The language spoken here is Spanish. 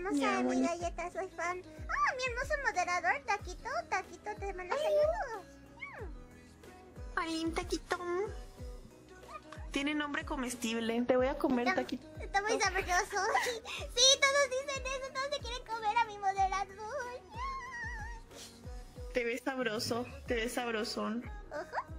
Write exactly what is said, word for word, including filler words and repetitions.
hermosa Ya, mi bueno. galleta, soy fan. Ah, mi hermoso moderador, Taquito, Taquito, te mando saludos. Ay, taquito. Tiene nombre comestible. Te voy a comer, Está, taquito. está muy sabroso. Sí, todos dicen eso, todos se quieren comer a mi moderador. Te ves sabroso, te ves sabrosón. Ojo.